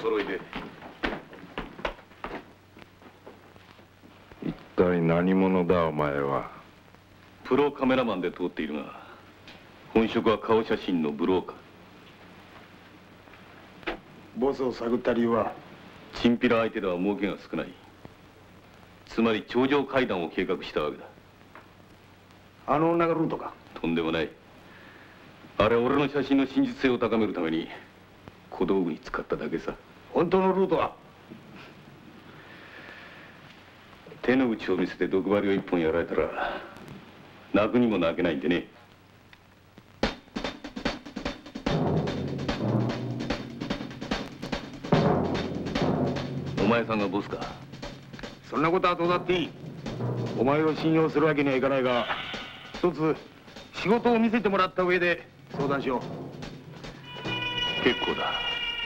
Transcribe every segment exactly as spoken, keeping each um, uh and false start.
揃いで。 一体何者だお前は。 プロカメラマンで通っているが、本職は顔写真のブローカー。 ボスを探った理由は？ チンピラ相手では儲けが少ない。つまり頂上階段を計画したわけだ。 あの女がルートか？ とんでもない。あれは俺の写真の真実性を高めるために小道具に使っただけさ。 本当のルートは？ 手の内を見せて毒針を一本やられたら泣くにも泣けないんでね。お前さんがボスか？ そんなことはどうだっていい。お前を信用するわけにはいかないが、一つ仕事を見せてもらった上で相談しよう。 結構だ。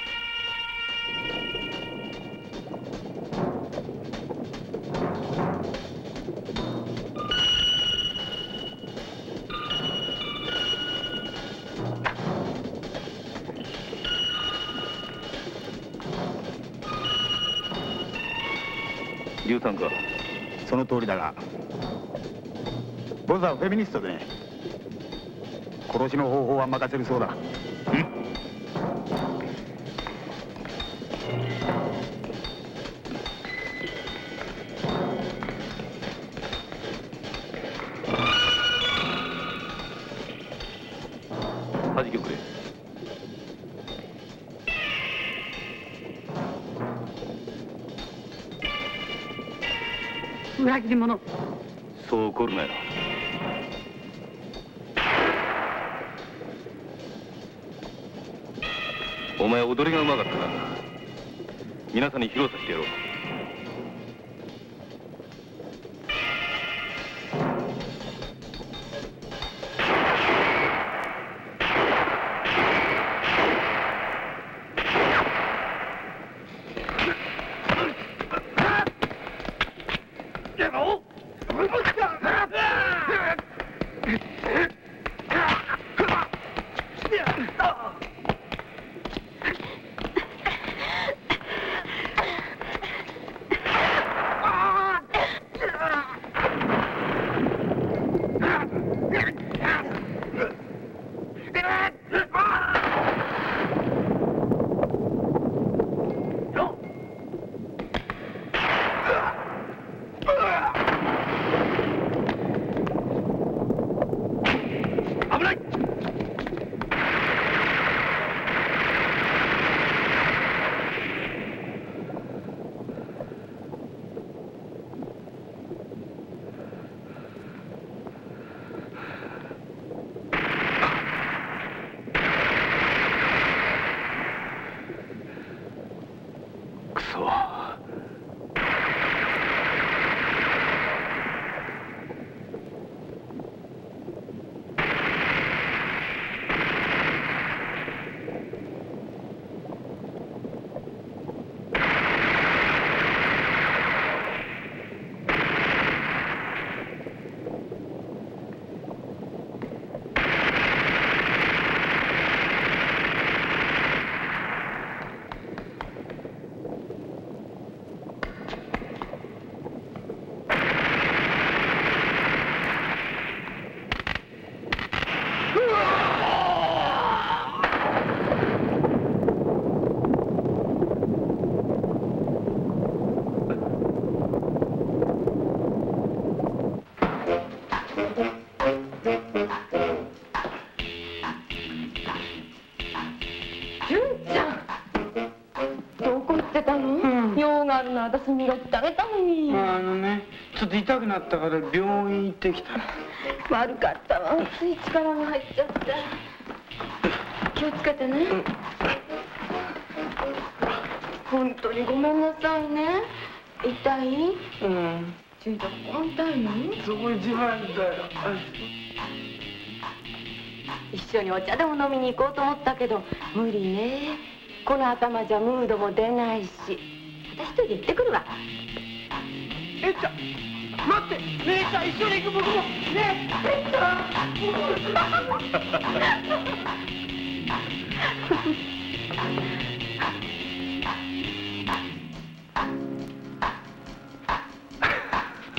龍さんか？ その通りだが、ボスはフェミニストでね、殺しの方法は任せるそうだ。 はじきをくれ。 裏切り者。 そう怒るなよ。お前踊りがうまかったな。皆さんに披露させてやろう。 私磨いてあげたのに。 あのね、ちょっと痛くなったから病院行ってきた。 悪かったわ、つい力が入っちゃって。気をつけてね。うん、本当にごめんなさいね。痛い？うん。ちょいとここ痛いの？ そこ一番痛いよ。 一緒にお茶でも飲みに行こうと思ったけど無理ね。この頭じゃムードも出ないし。私一人で行ってくるわ。 えっちゃん、待って、姉ちゃん一緒に行く。僕もねえ、えっちゃん。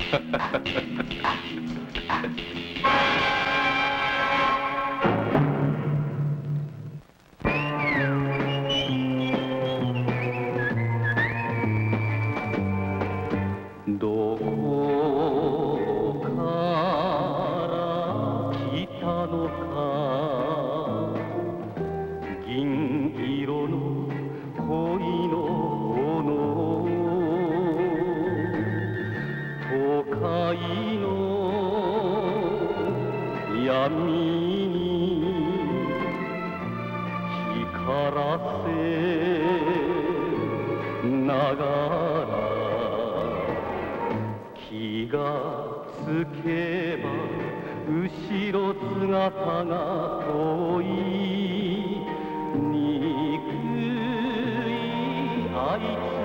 どこから来たのか銀色の恋の炎都会の闇に光らせながら気がつけば後ろ姿が遠い憎いあいつ